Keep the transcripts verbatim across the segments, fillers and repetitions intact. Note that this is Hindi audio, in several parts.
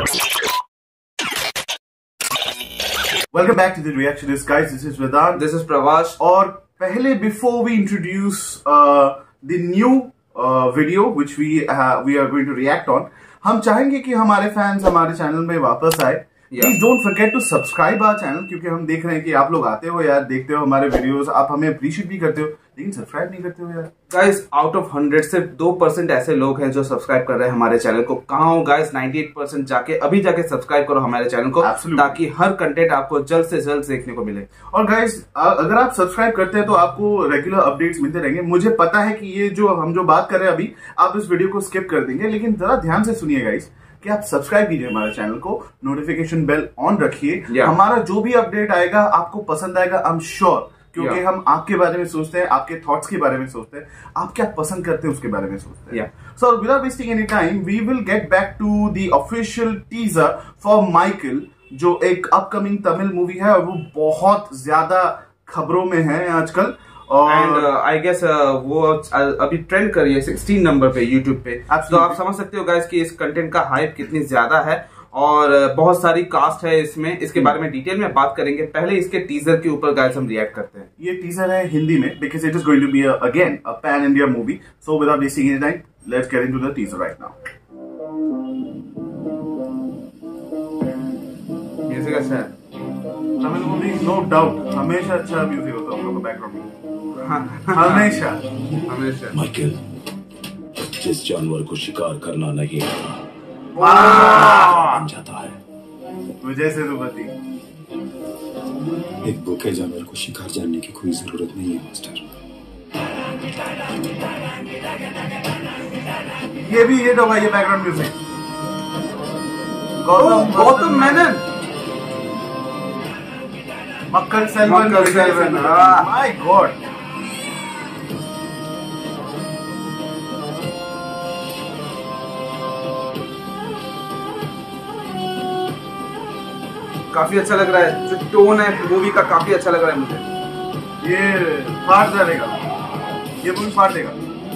Welcome back to the Reactionist, guys. This is Vedant. This is Pravash. और पहले before we introduce uh, the new uh, video which we uh, we are going to react on, हम चाहेंगे कि हमारे फैंस हमारे चैनल में वापस आए. Please don't forget to subscribe our channel, क्योंकि हम देख रहे हैं कि आप लोग आते हो यार, देखते हो हमारे वीडियोस, आप हमें अप्रिशिएट भी करते हो, लेकिन सब्सक्राइब नहीं करते हो यार. गाइस, आउट ऑफ हंड्रेड से दो परसेंट ऐसे लोग हैं जो सब्सक्राइब कर रहे हैं हमारे चैनल को. कहाँ हो गाइस? अट्ठानवे परसेंट जाके अभी जाके सब्सक्राइब करो हमारे चैनल को. Absolutely. ताकि हर कंटेंट आपको जल्द से जल्द देखने को मिले. और गाइस, अगर आप सब्सक्राइब करते हैं तो आपको रेगुलर अपडेट्स मिलते रहेंगे. मुझे पता है कि ये जो हम जो बात कर रहे हैं अभी, आप इस वीडियो को स्किप कर देंगे, लेकिन जरा ध्यान से सुनिए गाइस कि आप सब्सक्राइब कीजिए हमारे चैनल को, नोटिफिकेशन बेल ऑन रखिए. yeah. हमारा जो भी अपडेट आएगा आपको पसंद आएगा, आई एम श्योर, क्योंकि yeah. हम आपके बारे में सोचते हैं, आपके थॉट्स के बारे में सोचते हैं, आप क्या पसंद करते हैं उसके बारे में सोचते हैं. So without wasting any time, we will get back to the official teaser for Michael, जो एक अपकमिंग तमिल मूवी है और वो बहुत ज्यादा खबरों में है आजकल. एंड आई गेस वो अभी ट्रेंड कर रही है सिक्सटीन नंबर पे यूट्यूब पे. तो आप समझ सकते हो गाइस कि इस कंटेंट का हाइप कितनी ज्यादा है, और uh, बहुत सारी कास्ट है इसमें. इसके बारे में डिटेल में बात करेंगे. पहले इसके टीजर के ऊपर गाइस हम रिएक्ट करते हैं. ये टीजर है हिंदी में, because it is going to be again a pan India movie. So without wasting any time, let's get into the teaser right now. Music अच्छा है. तमिल मूवी नो डाउट हमेशा अच्छा म्यूजिक होता है उन लोगों का बैकग्राउंड में. हमेशा हमेशा. माइकल, जिस जानवर को शिकार करना नहीं आता बन जाता है. विजय सेतुपति. एक भूखे जानवर को शिकार जानने की कोई जरूरत नहीं है मास्टर. ये भी ये होगा, ये background music. Gautam Gautam Menon. Makkal Selvan. My god. काफी अच्छा लग रहा है. जो टोन है मूवी का काफी अच्छा लग रहा है मुझे. ये फाड़ जाएगा, ये मूवी फाड़ देगा.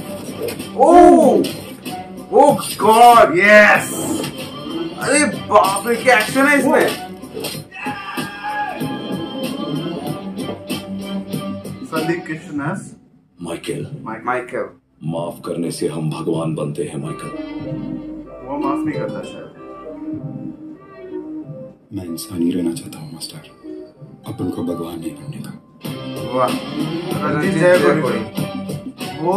Oh oh god, yes. अरे बाप रे, क्या एक्शन है इसमें. संदीप किशन. Michael, Michael. माफ करने से हम भगवान बनते हैं माइकल. वो माफ नहीं करता शायद. मैं इंसान ही रहना चाहता हूँ मास्टर, अपन को भगवान नहीं बनने का. वाह, रंजीत जयगोरी. वो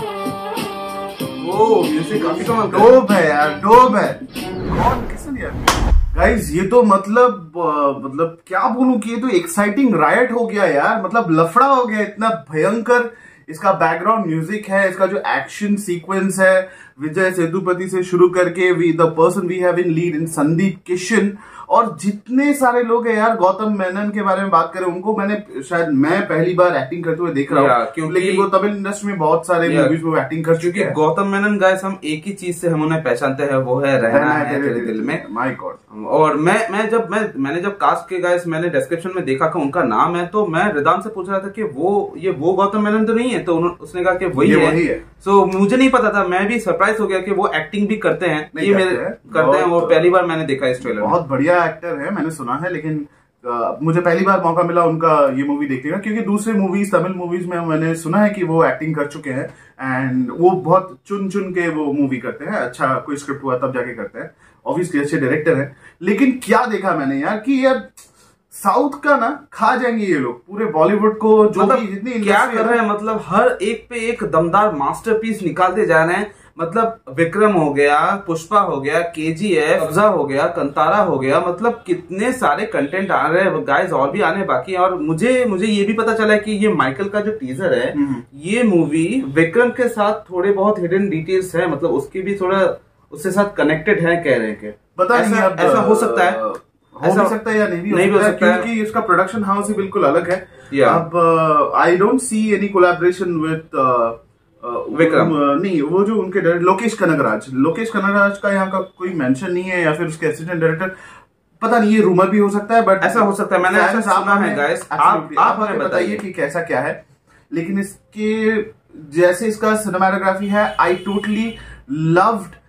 वो म्यूजिक काफी कमाल का डोप है यार, डोप है. कौन किसने यार गाइस, ये तो मतलब मतलब क्या बोलूं कि ये तो एक्साइटिंग रायट हो गया यार. मतलब लफड़ा हो गया, इतना भयंकर इसका बैकग्राउंड म्यूजिक है. इसका जो एक्शन सीक्वेंस है, विजय सेतुपति से शुरू करके we the person we have in lead in Sundeep Kishan, और जितने सारे लोग हैं यार. गौतम मेनन के बारे में बात करें, उनको मैंने शायद मैं पहली बार एक्टिंग करते हुए देख रहा हूँ, लेकिन वो तमिल इंडस्ट्री में बहुत सारे मूवीज में एक्टिंग कर चुके हैं. गौतम मेनन गाइस, हम एक ही चीज से हम उन्हें पहचानते हैं, वो है रहना है तेरे, तेरे दिल में. My god. और मैं मैं जब मैं मैंने जब कास्ट के गाइस मैंने डिस्क्रिप्शन में देखा कि उनका नाम है, तो मैं रिदान से पूछ रहा था कि वो ये वो गौतम मेनन तो नहीं है, तो उसने कहा कि वही है. वही है. सो मुझे नहीं पता था, मैं भी सरप्राइज हो गया कि वो एक्टिंग भी करते हैं. ये मेरे करते हैं, और पहली बार मैंने देखा इस ट्रेलर में. बहुत बढ़िया एक्टर है, मैंने सुना है, लेकिन आ, मुझे पहली बार मौका मिला उनका ये मूवी देखने का, क्योंकि दूसरे मूवीज तमिल मूवीज में मैंने सुना है कि वो एक्टिंग कर चुके हैं, एंड वो बहुत चुन चुन के वो मूवी करते हैं. अच्छा कोई स्क्रिप्ट हुआ तब जाके करते हैं. ऑब्वियसली अच्छे डायरेक्टर हैं, लेकिन क्या देखा मैंने यार कि यार साउथ का ना खा जाएंगे ये लोग पूरे बॉलीवुड को. जो मतलब भी जितनी क्या कर रहे हैं, मतलब हर एक पे एक दमदार मास्टरपीस निकालते जा रहे हैं. मतलब विक्रम हो गया, पुष्पा हो गया, केजीएफ, कब्जा हो गया, कंतारा हो गया. मतलब कितने सारे कंटेंट आ रहे हैं गाइस, और भी आने बाकी है. और मुझे मुझे ये भी पता चला है कि ये माइकल का जो टीजर है, ये मूवी विक्रम के साथ थोड़े बहुत हिडन डिटेल्स है, मतलब उसकी भी थोड़ा उसके साथ कनेक्टेड है, कह रहे हैं. पता ऐसा, नहीं अब, ऐसा हो सकता है, हो भी सकता है या नहीं भी हो, नहीं सकता, हो सकता है, क्योंकि इसका प्रोडक्शन हाउस ही बिल्कुल अलग है. yeah. अब I don't see any collaboration with Vikram. नहीं, वो जो उनके डायरेक्टर लोकेश कनगराज लोकेश कनगराज का यहाँ का कोई मेंशन नहीं है, या फिर उसके असिस्टेंट डायरेक्टर, पता नहीं, ये रूमर भी हो सकता है, बट ऐसा हो सकता है. मैंने ऐसा सुना है गाइस. आप आप हमें बताइए कि कैसा क्या है. लेकिन इसके जैसे इसका सिनेमेटोग्राफी है, I totally loved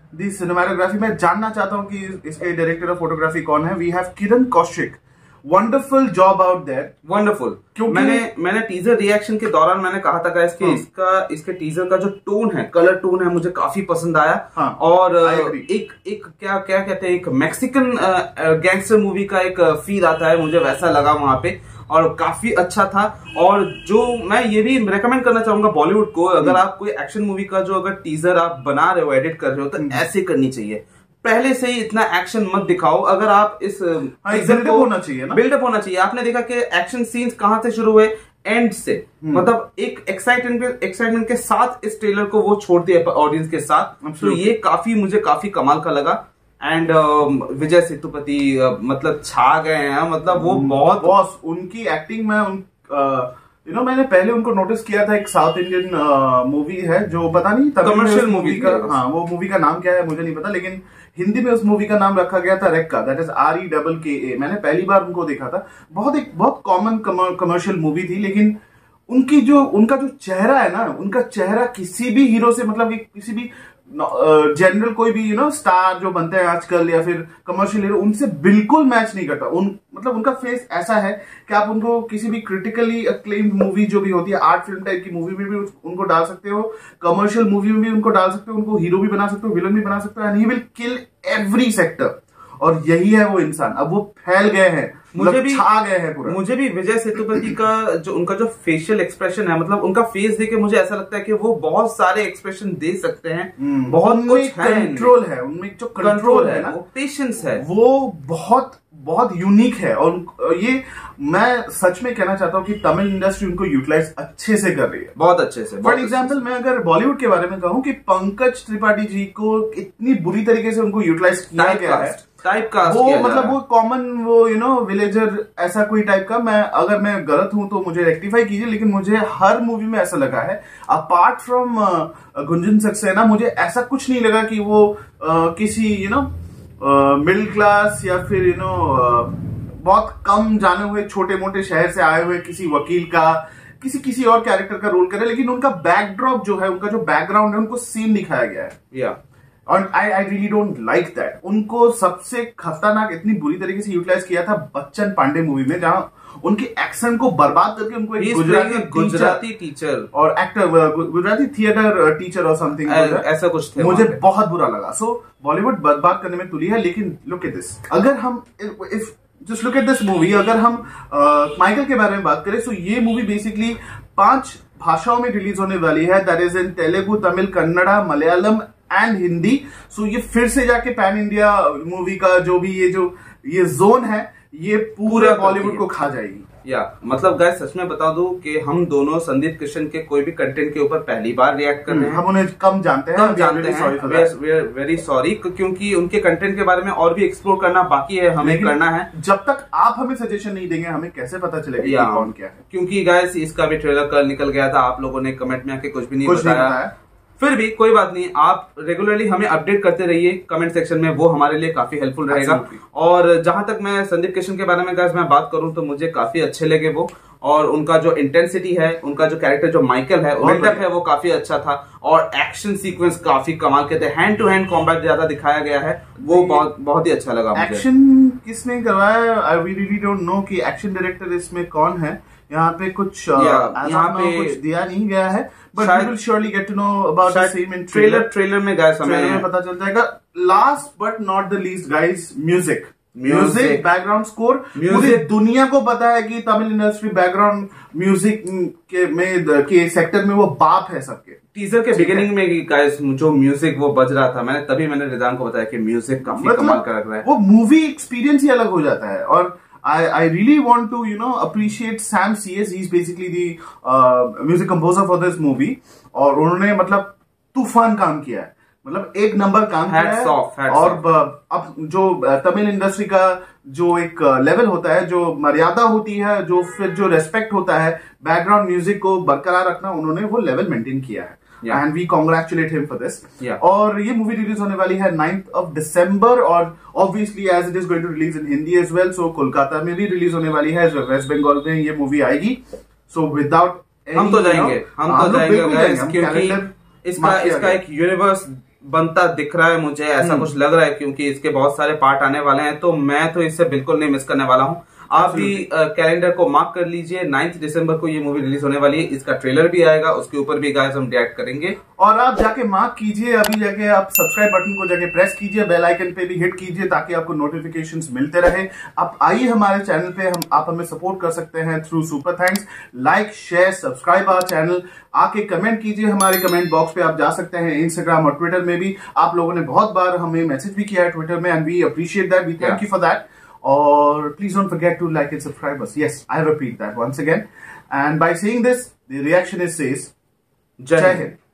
the cinematography. मैं जानना चाहता हूँ कि इसके डायरेक्टर ऑफ फोटोग्राफी कौन है। We have Kiran Kaushik, wonderful job out there, wonderful. मैंने मैंने टीजर रिएक्शन के दौरान मैंने कहा था गाइस कि हाँ. इसका इसके टीजर का जो टोन है, कलर टोन है, मुझे काफी पसंद आया। हाँ, और एक एक क्या क्या कहते हैं, एक मैक्सिकन गैंगस्टर मूवी का एक फील आता है, मुझे वैसा लगा वहां पे, और काफी अच्छा था। और जो मैं ये भी रेकमेंड करना चाहूंगा बॉलीवुड को, अगर आप कोई एक्शन मूवी का जो अगर टीजर आप बना रहे हो, एडिट कर रहे हो, तो ऐसे करनी चाहिए। पहले से ही इतना एक्शन मत दिखाओ। अगर आप इस बिल्डअप होना चाहिए ना, बिल्डअप होना चाहिए। आपने देखा कि एक्शन सीन्स कहां से शुरू हुए, एंड से, मतलब एक एक्साइटमेंट एक्साइटमेंट के साथ इस ट्रेलर को वो छोड़ दिया ऑडियंस के साथ। तो ये काफी मुझे काफी कमाल का लगा। And uh, Vijay Sethupathi uh, मतलब छा गए हैं, मतलब वो बहुत बॉस, उनकी एक्टिंग में उन यू नो मैंने पहले उनको नोटिस किया था। एक साउथ इंडियन मूवी है जो पता नहीं कमर्शियल मूवी का, हाँ वो मूवी का नाम क्या है मुझे नहीं पता, लेकिन हिंदी में उस मूवी का नाम रखा गया था Rekka, that is R E double K A. मैंने पहली बार उनको देखा था। बहुत एक बहुत कॉमन कमर्शियल मूवी थी, लेकिन उनकी जो उनका जो चेहरा है ना, उनका चेहरा किसी भी हीरो से, मतलब किसी भी जनरल uh, कोई भी यू नो स्टार जो बनते हैं आजकल या फिर कमर्शियल हीरो, उनसे बिल्कुल मैच नहीं करता। उन मतलब उनका फेस ऐसा है कि आप उनको किसी भी क्रिटिकली अक्लेम्ड मूवी जो भी होती है, आर्ट फिल्म टाइप की मूवी में भी उनको डाल सकते हो, कमर्शियल मूवी में भी उनको डाल सकते हो, उनको हीरो भी बना सकते हो, विलन भी बना सकते हो, and he will kill every sector. और यही है वो इंसान। अब वो फैल गए हैं, मुझे भी छा गए हैं पूरा। मुझे भी विजय सेतुपति का जो उनका जो फेशियल एक्सप्रेशन है, मतलब उनका फेस देख के मुझे ऐसा लगता है कि वो बहुत सारे एक्सप्रेशन दे सकते हैं। बहुत कुछ कंट्रोल है उनमें, जो कंट्रोल है ना, पेशेंस है, वो बहुत बहुत यूनिक है। और ये मैं सच में कहना चाहता हूँ कि तमिल इंडस्ट्री उनको यूटिलाइज अच्छे से कर रही है, बहुत अच्छे से। फॉर एग्जाम्पल मैं अगर बॉलीवुड के बारे में कहूँ कि पंकज त्रिपाठी जी को इतनी बुरी तरीके से उनको यूटिलाइज किया गया है, टाइप कास्ट वो किया मतलब वो कॉमन वो यू नो विलेजर ऐसा कोई टाइप का। मैं अगर मैं गलत हूं तो मुझे रेक्टिफाई कीजिए, लेकिन मुझे हर मूवी में ऐसा लगा है, अपार्ट फ्रॉम गुंजन सक्सेना, मुझे ऐसा कुछ नहीं लगा कि वो uh, किसी यू नो मिडिल क्लास या फिर यू नो uh, बहुत कम जाने हुए छोटे मोटे शहर से आए हुए किसी वकील का, किसी किसी और कैरेक्टर का रोल करे। लेकिन उनका बैकड्रॉप जो है, उनका जो बैकग्राउंड है, उनको सीन दिखाया गया है। या और I I really don't like that. उनको सबसे खतरनाक इतनी बुरी तरीके से यूटिलाइज किया था बच्चन पांडे मूवी में, जहां उनके एक्सेंट को बर्बाद करके उनको एक गुजराती गुजराती टीचर और एक्टर, गुजराती थिएटर टीचर और समथिंग ऐसा कुछ थे, मुझे बहुत बुरा लगा। सो बॉलीवुड बर्बाद करने में तुली है। लेकिन लुक एट दिस, अगर हम if just look at this movie, अगर हम माइकल के बारे में बात करें, सो ये मूवी बेसिकली पांच भाषाओं में रिलीज होने वाली है, that is in Telugu, Tamil, Kannada, Malayalam and Hindi. So ये फिर से जाके पैन इंडिया मूवी का जो भी ये जो ये जोन है, ये पूरे बॉलीवुड को खा जाएगी। या मतलब गाइस सच में बता दूं कि हम दोनों संदीप किशन के कोई भी कंटेंट के ऊपर पहली बार रिएक्ट कर रहे हैं। हम उन्हें कम जानते हैं, कम जानते हैं, वेरी सॉरी, क्योंकि उनके कंटेंट के बारे में और भी एक्सप्लोर करना बाकी है, हमें करना है। जब तक आप हमें सजेशन नहीं देंगे, हमें कैसे पता चलेगा कि कौन क्या है? क्योंकि गाइस इसका भी ट्रेलर कल निकल गया था, आप लोगों ने कमेंट में आके कुछ भी नहीं बताया। फिर भी कोई बात नहीं, आप रेगुलरली हमें अपडेट करते रहिए कमेंट सेक्शन में, वो हमारे लिए काफी हेल्पफुल रहेगा। और जहां तक मैं संदीप किशन के बारे में गाइस मैं बात करूं तो मुझे काफी अच्छे लगे वो, और उनका जो इंटेंसिटी है, उनका जो कैरेक्टर जो माइकल है, बिल्डअप है, वो काफी अच्छा था। और एक्शन सीक्वेंस काफी कमाल के थे, हैंड टू हैंड कॉम्बैट ज्यादा दिखाया गया है, वो बहुत बहुत ही अच्छा लगा मुझे। एक्शन किसने करवाया, आई रियली डोंट नो कि एक्शन डायरेक्टर इसमें कौन है। यहाँ पे कुछ यहाँ पे कुछ दिया नहीं गया है, but we will surely get to know about the same in trailer trailer में गाइस हमें पता चल जाएगा। Last but not the least guys, music music background score. पूरी दुनिया को पता है कि तमिल इंडस्ट्री बैकग्राउंड म्यूजिक के में के सेक्टर में वो बाप है सबके। टीजर के बिगिनिंग में गाइस जो म्यूजिक वो बज रहा था, मैंने तभी मैंने रिदान को बताया कि म्यूजिक काफी कमाल का लग रहा है, वो मूवी एक्सपीरियंस ही अलग हो जाता है। और I, I really want to, you know, appreciate Sam C S. He's basically the uh, music composer for this movie. और उन्होंने मतलब तूफान काम किया है, मतलब एक नंबर काम किया है। off, और अब जो तमिल इंडस्ट्री का जो एक लेवल होता है, जो मर्यादा होती है, जो फिर जो रेस्पेक्ट होता है बैकग्राउंड म्यूजिक को बरकरार रखना, उन्होंने वो लेवल मेंटेन किया है। And we congratulate him for this. और ये मूवी रिलीज होने वाली है नाइन्थ ऑफ दिसंबर, और obviously as it is going to release in Hindi as well, so Kolkata में भी रिलीज होने वाली है, वेस्ट बंगाल में ये मूवी आएगी। सो विदाउट हम तो जाएंगे, हम तो जाएंगे क्योंकि इसका इसका एक यूनिवर्स बनता दिख रहा है मुझे, ऐसा कुछ लग रहा है, क्योंकि इसके बहुत सारे पार्ट आने वाले हैं, तो मैं तो इससे बिल्कुल नहीं मिस करने वाला हूँ। आप भी कैलेंडर को मार्क कर लीजिए, नाइन्थ दिसंबर को ये मूवी रिलीज होने वाली है। इसका ट्रेलर भी आएगा, उसके ऊपर भी गाइस हम रिएक्ट करेंगे। और आप जाके मार्क कीजिए, अभी जाके आप सब्सक्राइब बटन को जाके प्रेस कीजिए, बेल आइकन पे भी हिट कीजिए ताकि आपको नोटिफिकेशंस मिलते रहे। आप आइए हमारे चैनल पे, हम आप हमें सपोर्ट कर सकते हैं through super thanks. Like share subscribe our channel, आके कमेंट कीजिए हमारे कमेंट बॉक्स पे, आप जा सकते हैं इंस्टाग्राम और ट्विटर में भी। आप लोगों ने बहुत बार हमें मैसेज भी किया है ट्विटर में, and we appreciate that, we thank you for that. Or please don't forget to like and subscribe us. Yes, I repeat that once again. And by saying this, the reaction is says, Jai Hind.